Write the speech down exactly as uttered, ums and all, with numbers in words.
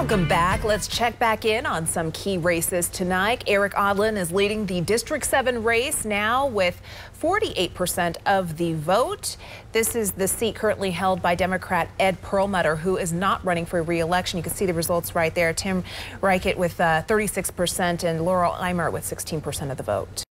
Welcome back. Let's check back in on some key races tonight. Eric Odlin is leading the District seven race now with forty-eight percent of the vote. This is the seat currently held by Democrat Ed Perlmutter, who is not running for re-election. You can see the results right there. Tim Reichert with uh, thirty-six percent and Laurel Eimer with sixteen percent of the vote.